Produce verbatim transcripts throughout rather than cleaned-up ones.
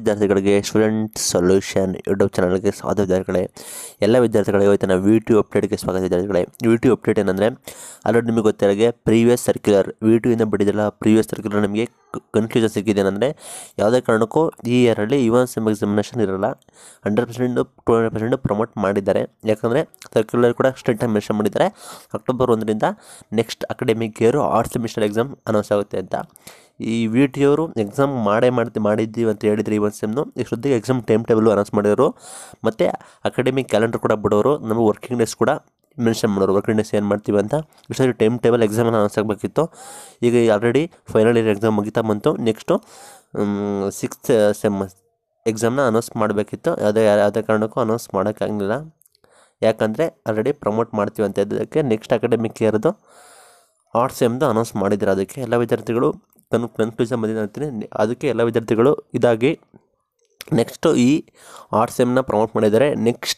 ವಿದ್ಯಾರ್ಥಿಗಳಿಗೆ student solution YouTube ಚಾನಲ್ಗೆ ಸ್ವಾಗತ ವಿದ್ಯಾರ್ಥಿಗಳೇ. ಎಲ್ಲ ವಿದ್ಯಾರ್ಥಿಗಳಿಗೆ ಇವತ್ತಿನ ವಿ ಟಿ ಯು ಅಪ್ಡೇಟ್ಗೆ ಸ್ವಾಗತ ವಿದ್ಯಾರ್ಥಿಗಳೇ. ವಿ ಟಿ ಯು ಅಪ್ಡೇಟ್ ಏನಂದರೆ ಆಲ್ರೆಡಿ ನಿಮಗೆ ಗೊತ್ತಿರೋಗೆ ಪ್ರೀವಿಯಸ್ ಸರ್ಕ್ಯುಲರ್ ವಿ ಟಿ ಯುಯಿಂದ ಬಿಟ್ಟಿದ್ದಲ್ಲ ಪ್ರೀವಿಯಸ್ ಸರ್ಕ್ಯುಲರ್ ನಿಮಗೆ ಕನ್ಫ್ಯೂಷನ್ ಸಿಕ್ಕಿದೆ ಏನಂದರೆ ಯಾವುದೇ ಕಾರಣಕ್ಕೂ ಈ ಇಯರಲ್ಲಿ ಇವನ್ ಸೆಮ್ ಎಕ್ಸಾಮಿನೇಷನ್ ಇರೋಲ್ಲ. Hundred percent to hundred percent promote ಮಾಡಿದ್ದಾರೆ. ಯಾಕಂದರೆ ಸರ್ಕ್ಯುಲರ್ ಕೂಡ ಸ್ಟ್ರಿಕ್ಟಾಗಿ ಮೆನ್ಷನ್ ಮಾಡಿದ್ದಾರೆ. ಅಕ್ಟೋಬರ್ ಒಂದರಿಂದ next academic year odd semester exam announce ಆಗುತ್ತೆ ಅಂತ. ಈ ವಿ ಟಿ ಅವರು ಎಕ್ಸಾಮ್ ಮಾಡೇ ಮಾಡ್ತಿ ಮಾಡಿದ್ದೀವಿ ಅಂತ ಹೇಳಿದ್ರು. ಈ ಒಂದು ಸೆಮ್ನು ಇಷ್ಟೊತ್ತಿಗೆ ಎಕ್ಸಾಮ್ ಟೈಮ್ ಟೇಬಲ್ ಅನೌನ್ಸ್ ಮಾಡಿದ್ರು ಮತ್ತು ಅಕಾಡೆಮಿಕ್ ಕ್ಯಾಲೆಂಡರ್ ಕೂಡ ಬಿಡೋರು. ನಮಗೆ ವರ್ಕಿಂಗ್ ಡೇಸ್ ಕೂಡ ಮೆನ್ಷನ್ ಮಾಡೋರು, ವರ್ಕಿಂಗ್ ಡೇಸ್ ಏನು ಮಾಡ್ತೀವಿ ಅಂತ. ಇಷ್ಟೊತ್ತಿಗೆ ಟೈಮ್ ಟೇಬಲ್ ಎಕ್ಸಾಮನ್ನು ಅನೌನ್ಸ್ ಆಗಬೇಕಿತ್ತು. ಈಗ ಆಲ್ರೆಡಿ ಫೈನಲ್ ಇಯರ್ ಎಕ್ಸಾಮ್ ಮುಗಿತಾ ಬಂತು. ನೆಕ್ಸ್ಟು ಸಿಕ್ಸ್ತ್ ಸೆಮ್ ಎಕ್ಸಾಮ್ನ ಅನೌನ್ಸ್ ಮಾಡಬೇಕಿತ್ತು. ಯಾವುದೇ ಯಾವುದೇ ಕಾರಣಕ್ಕೂ ಅನೌನ್ಸ್ ಮಾಡೋಕ್ಕಾಗಲಿಲ್ಲ. ಯಾಕಂದರೆ ಆಲ್ರೆಡಿ ಪ್ರಮೋಟ್ ಮಾಡ್ತೀವಿ ಅಂತ ಇದ್ದಕ್ಕೆ ನೆಕ್ಸ್ಟ್ ಅಕಾಡೆಮಿಕ್ ಇಯರ್ದು ಆರ್ಟ್ಸ್ ಸೆಮ್ದು ಅನೌನ್ಸ್ ಮಾಡಿದ್ರು. ಅದಕ್ಕೆ ಎಲ್ಲ ವಿದ್ಯಾರ್ಥಿಗಳು ಕನ್ ಕನ್ಫ್ಯೂಷನ್ ಬಂದಿದೆ ಅಂತೀನಿ. ಅದಕ್ಕೆ ಎಲ್ಲ ವಿದ್ಯಾರ್ಥಿಗಳು ಇದಾಗಿ ನೆಕ್ಸ್ಟು ಈ ಆರ್ಟ್ಸ್ ಸೆಮ್ನ ಪ್ರಮೋಟ್ ಮಾಡಿದ್ದಾರೆ. ನೆಕ್ಸ್ಟ್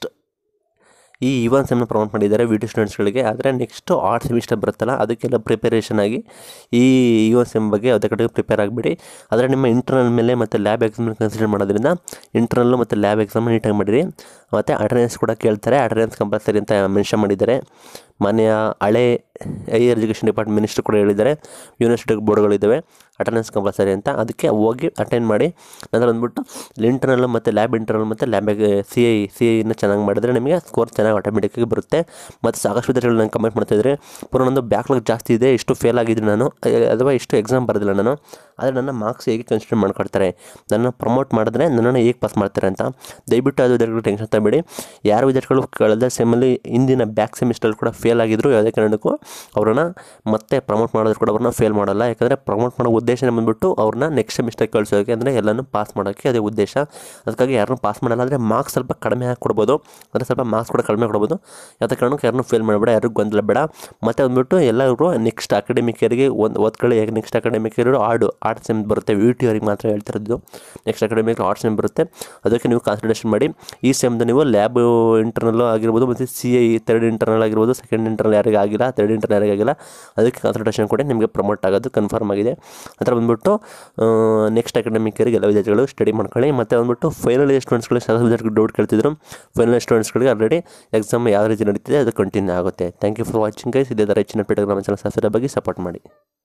ಈ ಇವನ್ ಸೆಮ್ನ ಪ್ರಮೋಟ್ ಮಾಡಿದ್ದಾರೆ ವಿ ಟಿ ಸ್ಟೂಡೆಂಟ್ಸ್ಗಳಿಗೆ. ಆದರೆ ನೆಕ್ಸ್ಟು ಆರ್ಟ್ ಸೆಮಿಸ್ಟರ್ ಬರುತ್ತಲ್ಲ ಅದಕ್ಕೆಲ್ಲ ಪ್ರಿಪರೇಷನ್ ಆಗಿ ಈ ಇವನ್ ಸೆಮ್ ಬಗ್ಗೆ ಯಾವುದೇ ಕಡೆಗೆ ಪ್ರಿಪೇರ್ ಆಗಿಬಿಡಿ. ಆದರೆ ನಿಮ್ಮ ಇಂಟರ್ನಲ್ ಮೇಲೆ ಮತ್ತು ಲ್ಯಾಬ್ ಎಕ್ಸಾಮ್ ಕನ್ಸಿಡರ್ ಮಾಡೋದ್ರಿಂದ ಇಂಟರ್ನಲ್ಲು ಮತ್ತು ಲ್ಯಾಬ್ ಎಕ್ಸಾಮ್ ನೀಟಾಗಿ ಮಾಡಿರಿ. ಮತ್ತು ಅಟೆಂಡೆನ್ಸ್ ಕೂಡ ಕೇಳ್ತಾರೆ. ಅಟೆಂಡೆನ್ಸ್ ಕಂಪಲ್ಸರಿ ಅಂತ ಮೆನ್ಷನ್ ಮಾಡಿದ್ದಾರೆ. ಮಾನ್ಯ ಹಳೆ ಹೈಯರ್ ಎಜುಕೇಷನ್ ಡಿಪಾರ್ಟ್ಮೆಂಟ್ ಮಿನಿಸ್ಟರ್ ಕೂಡ ಹೇಳಿದ್ದಾರೆ ಯೂನಿವರ್ಸಿಟಿ ಬೋರ್ಡ್ಗಳಿದ್ದಾವೆ ಅಟೆಂಡೆನ್ಸ್ ಕಂಪಲ್ಸರಿ ಅಂತ. ಅದಕ್ಕೆ ಹೋಗಿ ಅಟೆಂಡ್ ಮಾಡಿ. ನಂತರ ಬಂದ್ಬಿಟ್ಟು ಇಂಟರ್ನಲ್ ಮತ್ತು ಲ್ಯಾಬ್ ಇಂಟರ್ನಲ್ ಮತ್ತು ಲ್ಯಾಬಿಗೆ ಸಿ ಐ ಸಿ ಐನ ಚೆನ್ನಾಗಿ ಮಾಡಿದ್ರೆ ನಿಮಗೆ ಸ್ಕೋರ್ ಚೆನ್ನಾಗಿ ಆಟೋಮೆಟಿಕ್ಕಾಗಿ ಬರುತ್ತೆ. ಮತ್ತು ಸಾಕಷ್ಟು ವಿದ್ಯಾರ್ಥಿಗಳು ನಂಗೆ ಕಮೆಂಟ್ ಮಾಡ್ತಾಯಿದ್ರೆ ಪೂರ ನಂದು ಬ್ಯಾಕ್ಲಾಗ್ ಜಾಸ್ತಿ ಇದೆ, ಇಷ್ಟು ಫೇಲ್ ಆಗಿದ್ದೀನಿ ನಾನು ಅಥವಾ ಇಷ್ಟು ಎಕ್ಸಾಮ್ ಬರೋದಿಲ್ಲ ನಾನು, ಆದರೆ ನನ್ನ ಮಾರ್ಕ್ಸ್ ಹೇಗೆ ಕನ್ಸಿಡರ್ ಮಾಡ್ಕೊಡ್ತಾರೆ, ನನ್ನ ಪ್ರಮೋಟ್ ಮಾಡಿದ್ರೆ ನನ್ನನ್ನು ಹೇಗೆ ಪಾಸ್ ಮಾಡ್ತಾರೆ ಅಂತ. ದಯವಿಟ್ಟು ಅದು ವಿದ್ಯಾರ್ಥಿಗಳು ಟೆನ್ಷನ್ ತಗೊಬೇಡಿ. ಯಾರು ವಿದ್ಯಾರ್ಥಿಗಳು ಕಳೆದ ಸೆಮ್ಮಲ್ಲಿ ಹಿಂದಿನ ಬ್ಯಾಕ್ ಸೆಮಿಸ್ಟರ್ ಕೂಡ ಫೇಲ್ ಆಗಿದ್ರು ಯಾವುದೇ ಕಾರಣಕ್ಕೂ ಅವ್ರನ್ನ ಮತ್ತೆ ಪ್ರಮೋಟ್ ಮಾಡೋದು ಕೂಡ ಅವ್ರನ್ನ ಫೇಲ್ ಮಾಡಲ್ಲ. ಯಾಕಂದರೆ ಪ್ರಮೋಟ್ ಮಾಡೋ ಉದ್ದೇಶನೇ ಬಂದುಬಿಟ್ಟು ಅವ್ರನ್ನ ನೆಕ್ಸ್ಟ್ ಸೆಮಿಸ್ಟರ್ ಕಳಿಸೋಕೆ, ಅಂದರೆ ಎಲ್ಲನೂ ಪಾಸ್ ಮಾಡೋಕ್ಕೆ ಅದೇ ಉದ್ದೇಶ. ಅದಕ್ಕಾಗಿ ಯಾರನ್ನೂ ಪಾಸ್ ಮಾಡಲ್ಲ. ಅಂದರೆ ಮಾರ್ಕ್ಸ್ ಸ್ವಲ್ಪ ಕಡಿಮೆ ಹಾಕಿ ಕೊಡ್ಬೋದು, ಅಂದರೆ ಸ್ವಲ್ಪ ಮಾರ್ಕ್ಸ್ ಕೂಡ ಕಡಿಮೆ ಕೊಡ್ಬೋದು. ಯಾವುದೇ ಕಾರಣಕ್ಕೂ ಯಾರನ್ನೂ ಫೇಲ್ ಮಾಡಬೇಡ, ಯಾರಿಗೂ ಗೊಂದಲ ಬೇಡ. ಮತ್ತು ಬಂದುಬಿಟ್ಟು ಎಲ್ಲರೂ ನೆಕ್ಸ್ಟ್ ಅಕಾಡೆಮಿಕ್ ಇಯರ್ಗೆ ಒಂದು ಓದ್ಕೊಳ್ಳಿ. ಯಾಕೆ ನೆಕ್ಸ್ಟ್ ಅಕಾಡೆಮಿಕ್ ಇಯರ್ ಆಡು ಆರ್ಟ್ ಸೆಮ್ ಬರುತ್ತೆ. ವಿ ಟಿ ಅವರಿಗೆ ಮಾತ್ರ ಹೇಳ್ತಿರೋದು. ನೆಕ್ಸ್ಟ್ ಅಕಾಡೆಮಿಕ್ ಆರ್ಟ್ ಸೆಮ್ ಬರುತ್ತೆ. ಅದಕ್ಕೆ ನೀವು ಕಾನ್ಸಂಟ್ರೇಷನ್ ಮಾಡಿ. ಈ ಸೆಮ್ದು ನೀವು ಲ್ಯಾಬ್ ಇಂಟರ್ನಲ್ ಆಗಿರ್ಬೋದು ಮತ್ತು ಸಿ ಐ ಥರ್ಡ್ ಇಂಟರ್ನಲ್ ಆಗಿರ್ಬೋದು, ಸೆಕೆಂಡ್ ಇಂಟರ್ನಲ್ ಯಾರಿಗೆ ಆಗಿಲ್ಲ, ಥರ್ಡ್ ಇಂಟರ್ನಲ್ ಯಾರಿಗೆ ಆಗಿಲ್ಲ, ಅದಕ್ಕೆ ಕಾನ್ಸಂಟ್ರೇಷನ್ ಕೊಡಿ. ನಿಮಗೆ ಪ್ರಮೋಟ್ ಆಗೋದು ಕನ್ಫರ್ಮ್ ಆಗಿದೆ. ನಂತರ ಬಂದುಬಿಟ್ಟು ನೆಕ್ಸ್ಟ್ ಅಕಾಡೆಮಿಕ್ ಇಯರ್ಗೆ ಎಲ್ಲ ವಿದ್ಯಾರ್ಥಿಗಳು ಸ್ಟಡಿ ಮಾಡ್ಕೊಳ್ಳಿ. ಮತ್ತು ಬಂದುಬಿಟ್ಟು ಫೈನಲ್ ಇಯರ್ ಸ್ಟೂಡೆಂಟ್ಸ್ಗಳು ಸಾಕಷ್ಟು ವಿದ್ಯಾರ್ಥಿಗಳು ಡೌಟ್ ಕೇಳ್ತಿದ್ರು. ಫೈನಲ್ ಇಯರ್ ಸ್ಟೂಡೆಂಟ್ಸ್ಗಳಿಗೆ ಆಲ್ರೆಡಿ ಎಕ್ಸಾಮ್ ಯಾವ ರೀತಿ ನಡೀತಿದೆ ಅದು ಕಂಟಿನ್ಯೂ ಆಗುತ್ತೆ. Thank you for watching guys. ಇದೇ ಥರ ಹೆಚ್ಚಿನ ಪೇಟೆಗೆ ನಮ್ಮ ಚಾನಲ್ ಸಬ್ಸ್ಕ್ರೈಬ್ ಆಗಿ ಸಪೋರ್ಟ್ ಮಾಡಿ.